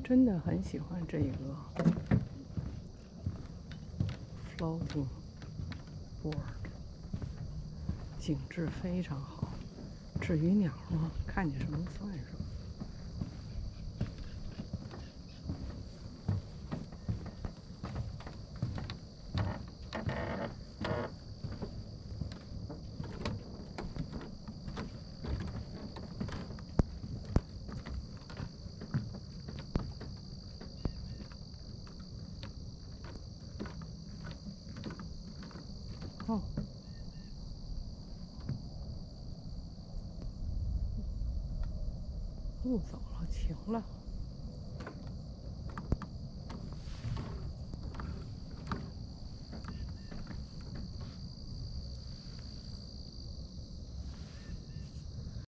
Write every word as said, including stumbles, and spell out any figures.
真的很喜欢这个 floating board， 景致非常好。至于鸟嘛，看见什么算什么。哦，路走了，晴了。